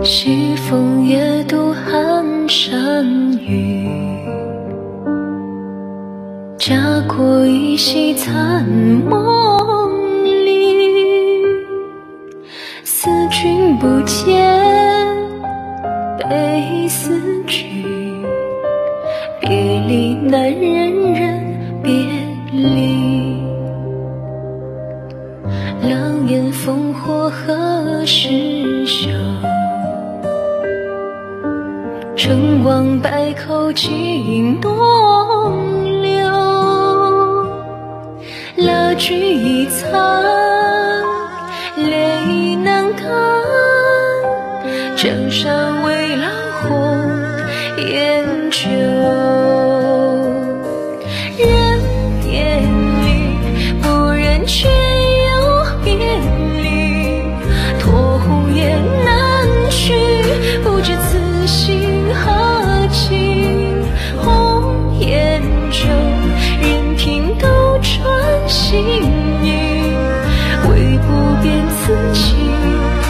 西风夜渡寒山雨，家国依稀残梦里。思君不见，悲思君。别离难忍忍别离，狼烟烽火何时休？成王败寇惊东流，蜡炬已残，泪难干。江山未老红颜旧，人别离，不忍却又别离。托鸿雁南去，不知此心何寄。红颜旧，任凭斗转星移，唯不变此情。